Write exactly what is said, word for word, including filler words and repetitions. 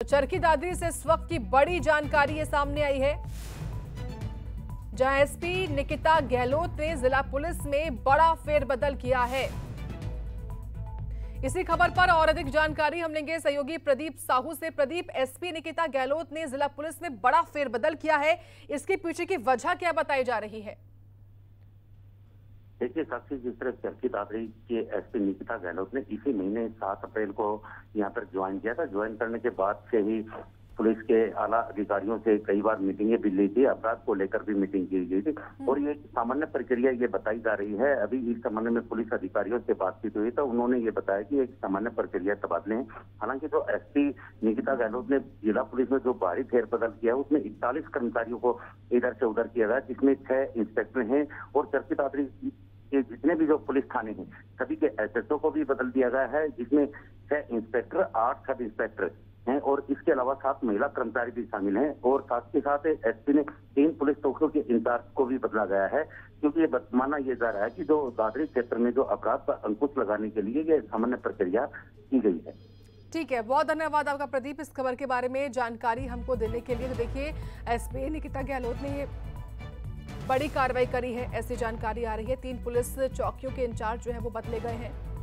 चरखी दादरी से इस वक्त की बड़ी जानकारी ये सामने आई है, जहां एसपी निकिता गहलोत ने जिला पुलिस में बड़ा फेरबदल किया है। इसी खबर पर और अधिक जानकारी हम लेंगे सहयोगी प्रदीप साहू से। प्रदीप, एसपी निकिता गहलोत ने जिला पुलिस में बड़ा फेरबदल किया है, इसके पीछे की वजह क्या बताई जा रही है? देखिए, साक्षी, जिस तरह चरखी दादरी के एसपी निकिता गहलोत ने इसी महीने सात अप्रैल को यहाँ पर ज्वाइन किया था। ज्वाइन करने के बाद से ही पुलिस के आला अधिकारियों से कई बार मीटिंगें भी ली थी, अपराध को लेकर भी मीटिंग की गई थी और ये सामान्य प्रक्रिया ये बताई जा रही है। अभी इस संबंध में पुलिस अधिकारियों से बातचीत हुई तो उन्होंने ये बताया कि एक सामान्य प्रक्रिया तबादले हैं। हालांकि जो एसपी निकिता गहलोत ने जिला पुलिस में जो भारी फेरबदल किया है उसमें इकतालीस कर्मचारियों को इधर से उधर किया गया, जिसमें छह इंस्पेक्टर हैं और चरखी दादरी के जितने भी जो पुलिस थाने हैं सभी के एसएचओ को भी बदल दिया गया है, जिसमें छह इंस्पेक्टर, आठ सब इंस्पेक्टर हैं और इसके अलावा सात महिला कर्मचारी भी शामिल हैं और साथ के साथ एसपी ने तीन पुलिस चौकियों के इंचार्ज को भी बदला गया है, क्योंकि ये माना यह जा रहा है कि जो दादरी क्षेत्र में जो अपराध पर अंकुश लगाने के लिए ये सामान्य प्रक्रिया की गई है। ठीक है, बहुत धन्यवाद आपका प्रदीप इस खबर के बारे में जानकारी हमको देने के लिए। तो देखिए, एसपी निकिता गहलोत ने ये बड़ी कार्रवाई करी है, ऐसी जानकारी आ रही है। तीन पुलिस चौकियों के इंचार्ज जो है वो बदले गए हैं।